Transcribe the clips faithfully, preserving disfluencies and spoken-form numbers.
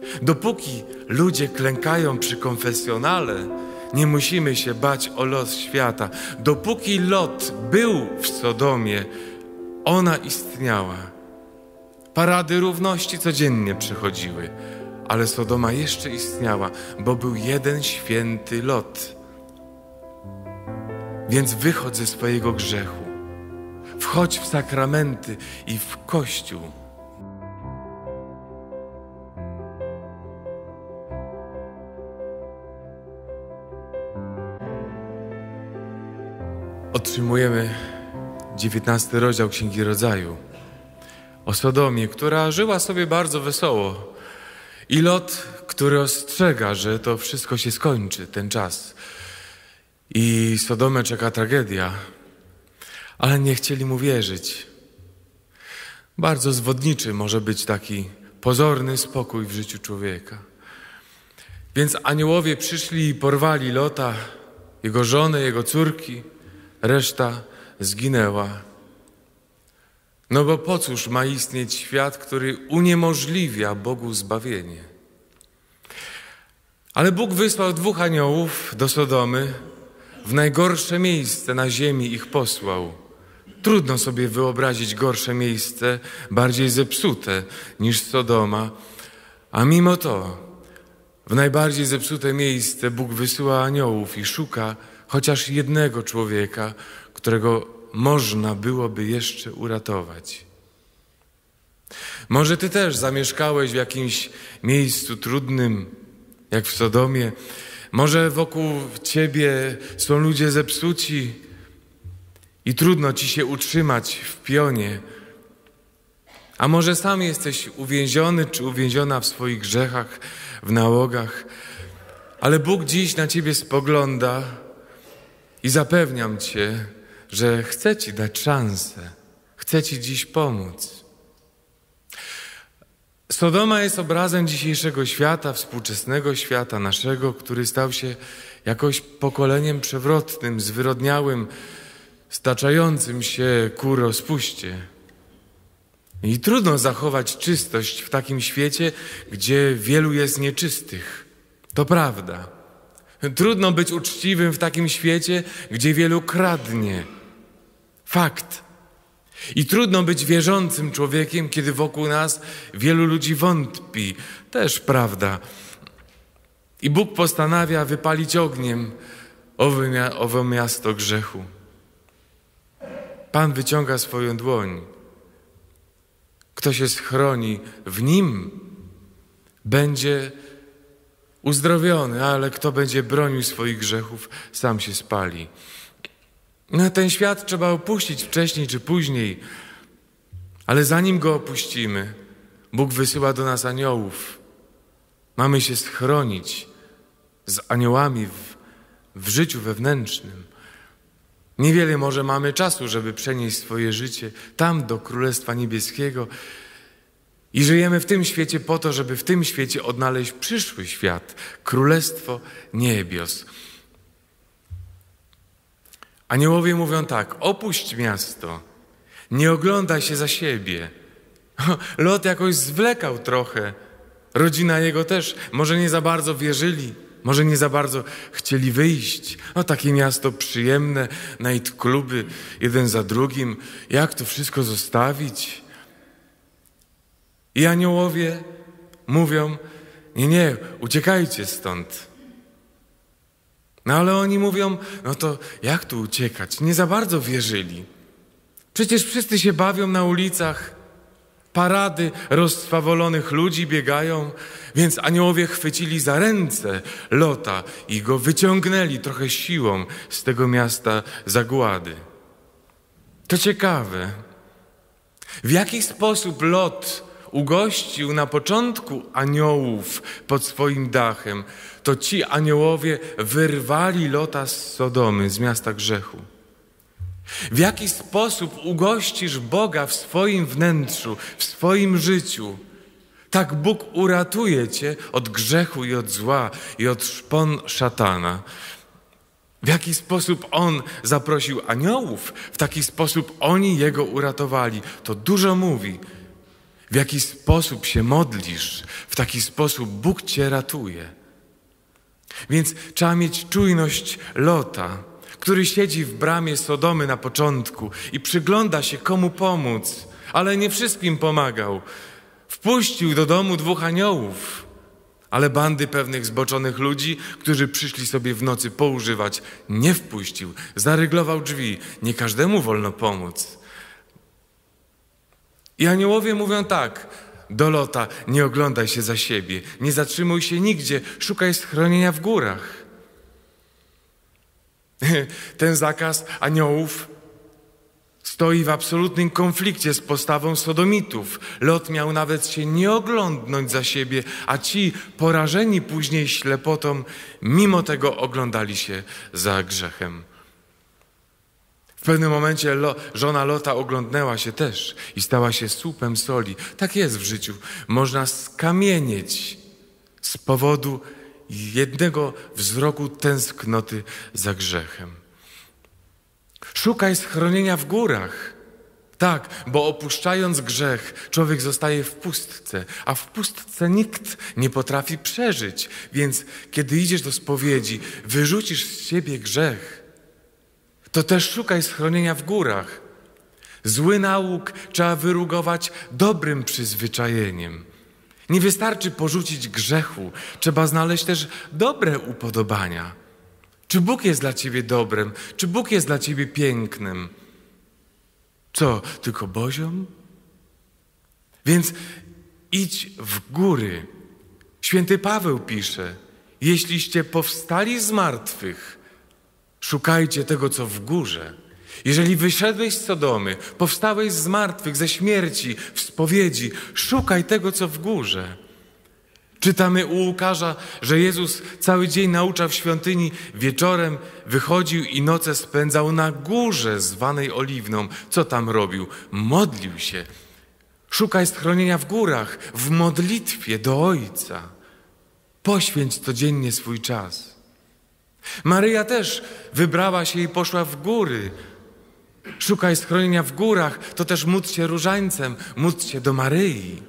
Dopóki ludzie klękają przy konfesjonale, nie musimy się bać o los świata. Dopóki Lot był w Sodomie, ona istniała. Parady równości codziennie przychodziły, ale Sodoma jeszcze istniała, bo był jeden święty Lot. Więc wychodź ze swojego grzechu, wchodź w sakramenty i w Kościół. Otrzymujemy dziewiętnasty rozdział Księgi Rodzaju o Sodomie, która żyła sobie bardzo wesoło, i Lot, który ostrzega, że to wszystko się skończy, ten czas, i Sodomę czeka tragedia, ale nie chcieli mu wierzyć. Bardzo zwodniczy może być taki pozorny spokój w życiu człowieka. Więc aniołowie przyszli i porwali Lota, jego żonę, jego córki. Reszta zginęła. No bo po cóż ma istnieć świat, który uniemożliwia Bogu zbawienie? Ale Bóg wysłał dwóch aniołów do Sodomy, w najgorsze miejsce na ziemi ich posłał. Trudno sobie wyobrazić gorsze miejsce, bardziej zepsute niż Sodoma, a mimo to w najbardziej zepsute miejsce Bóg wysyła aniołów i szuka chociaż jednego człowieka, którego można byłoby jeszcze uratować. Może ty też zamieszkałeś w jakimś miejscu trudnym, jak w Sodomie. Może wokół ciebie są ludzie zepsuci i trudno ci się utrzymać w pionie. A może sam jesteś uwięziony czy uwięziona w swoich grzechach, w nałogach, ale Bóg dziś na ciebie spogląda i zapewniam cię, że chce ci dać szansę, chce ci dziś pomóc. Sodoma jest obrazem dzisiejszego świata, współczesnego świata naszego, który stał się jakoś pokoleniem przewrotnym, zwyrodniałym, staczającym się ku rozpuście. I trudno zachować czystość w takim świecie, gdzie wielu jest nieczystych. To prawda. Trudno być uczciwym w takim świecie, gdzie wielu kradnie. Fakt. I trudno być wierzącym człowiekiem, kiedy wokół nas wielu ludzi wątpi. Też prawda. I Bóg postanawia wypalić ogniem owe, owe miasto grzechu. Pan wyciąga swoją dłoń. Kto się schroni w Nim, będzie uzdrowiony, ale kto będzie bronił swoich grzechów, sam się spali. No, ten świat trzeba opuścić wcześniej czy później, ale zanim go opuścimy, Bóg wysyła do nas aniołów. Mamy się schronić z aniołami w, w życiu wewnętrznym. Niewiele może mamy czasu, żeby przenieść swoje życie tam do Królestwa Niebieskiego i żyjemy w tym świecie po to, żeby w tym świecie odnaleźć przyszły świat, Królestwo Niebios. Aniołowie mówią tak: opuść miasto, nie oglądaj się za siebie. Lot jakoś zwlekał trochę, rodzina jego też, może nie za bardzo wierzyli, może nie za bardzo chcieli wyjść. No, takie miasto przyjemne, nightcluby, jeden za drugim. Jak to wszystko zostawić? I aniołowie mówią: nie, nie, uciekajcie stąd. No ale oni mówią: no to jak tu uciekać? Nie za bardzo wierzyli. Przecież wszyscy się bawią na ulicach, parady rozswawolonych ludzi biegają, więc aniołowie chwycili za ręce Lota i go wyciągnęli trochę siłą z tego miasta zagłady. To ciekawe, w jaki sposób Lot ugościł na początku aniołów pod swoim dachem, to ci aniołowie wyrwali Lota z Sodomy, z miasta grzechu. W jaki sposób ugościsz Boga w swoim wnętrzu, w swoim życiu, tak Bóg uratuje cię od grzechu i od zła i od szpon szatana. W jaki sposób On zaprosił aniołów, w taki sposób oni Jego uratowali. To dużo mówi. w jaki sposób się modlisz, w taki sposób Bóg cię ratuje. Więc trzeba mieć czujność Lota, który siedzi w bramie Sodomy na początku i przygląda się, komu pomóc, ale nie wszystkim pomagał. Wpuścił do domu dwóch aniołów, ale bandy pewnych zboczonych ludzi, którzy przyszli sobie w nocy poużywać, nie wpuścił, zaryglował drzwi. Nie każdemu wolno pomóc. I aniołowie mówią tak do Lota: nie oglądaj się za siebie, nie zatrzymuj się nigdzie, szukaj schronienia w górach. Ten zakaz aniołów stoi w absolutnym konflikcie z postawą sodomitów. Lot miał nawet się nie oglądnąć za siebie, a ci, porażeni później ślepotą, mimo tego oglądali się za grzechem. W pewnym momencie Lo, żona Lota oglądnęła się też i stała się słupem soli. Tak jest w życiu. Można skamienieć z powodu jednego wzroku tęsknoty za grzechem. Szukaj schronienia w górach. Tak, bo opuszczając grzech, człowiek zostaje w pustce, a w pustce nikt nie potrafi przeżyć. Więc kiedy idziesz do spowiedzi, wyrzucisz z siebie grzech, to też szukaj schronienia w górach. Zły nauk trzeba wyrugować dobrym przyzwyczajeniem. Nie wystarczy porzucić grzechu, trzeba znaleźć też dobre upodobania. Czy Bóg jest dla ciebie dobrem? Czy Bóg jest dla ciebie pięknym? Co, tylko boziom? Więc idź w góry. Święty Paweł pisze: jeśliście powstali z martwych, szukajcie tego, co w górze. Jeżeli wyszedłeś z Sodomy, powstałeś z martwych, ze śmierci, w spowiedzi, szukaj tego, co w górze. Czytamy u Łukasza, że Jezus cały dzień nauczał w świątyni, wieczorem wychodził i noce spędzał na górze zwanej Oliwną. Co tam robił? Modlił się. Szukaj schronienia w górach, w modlitwie do Ojca. Poświęć codziennie swój czas. Maryja też wybrała się i poszła w góry. Szukaj schronienia w górach, to też módl się różańcem, módl się do Maryi.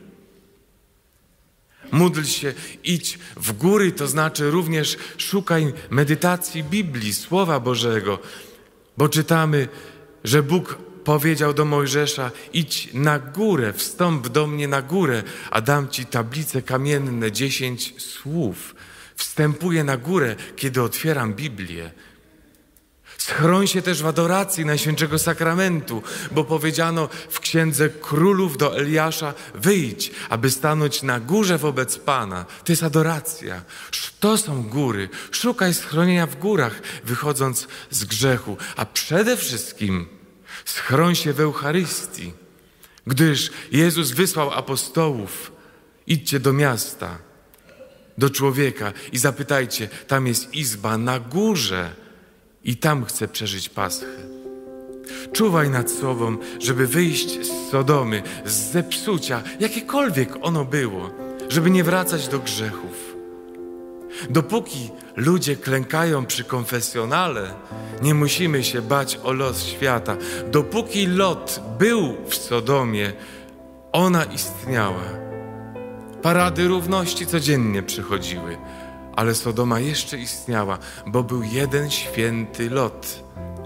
Módl się, idź w góry, to znaczy również szukaj medytacji Biblii, Słowa Bożego, bo czytamy, że Bóg powiedział do Mojżesza: idź na górę, wstąp do mnie na górę, a dam ci tablice kamienne, dziesięć słów. Wstępuję na górę, kiedy otwieram Biblię. Schroń się też w adoracji Najświętszego Sakramentu, bo powiedziano w Księdze Królów do Eliasza: wyjdź, aby stanąć na górze wobec Pana. To jest adoracja. To są góry. Szukaj schronienia w górach, wychodząc z grzechu. A przede wszystkim schroń się w Eucharystii, gdyż Jezus wysłał apostołów: idźcie do miasta, do człowieka i zapytajcie, tam jest izba na górze i tam chcę przeżyć Paschę. Czuwaj nad sobą, żeby wyjść z Sodomy, z zepsucia, jakiekolwiek ono było, żeby nie wracać do grzechów. Dopóki ludzie klękają przy konfesjonale, nie musimy się bać o los świata. Dopóki Lot był w Sodomie, ona istniała. Parady równości codziennie przychodziły, ale Sodoma jeszcze istniała, bo był jeden święty Lot.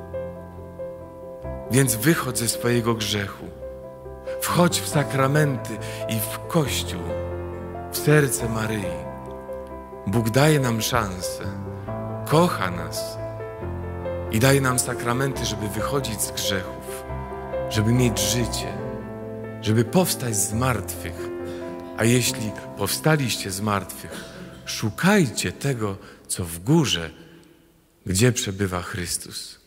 Więc wychodź ze swojego grzechu. Wchodź w sakramenty i w Kościół, w serce Maryi. Bóg daje nam szansę, kocha nas i daje nam sakramenty, żeby wychodzić z grzechów, żeby mieć życie, żeby powstać z martwych. A jeśli powstaliście z martwych, szukajcie tego, co w górze, gdzie przebywa Chrystus.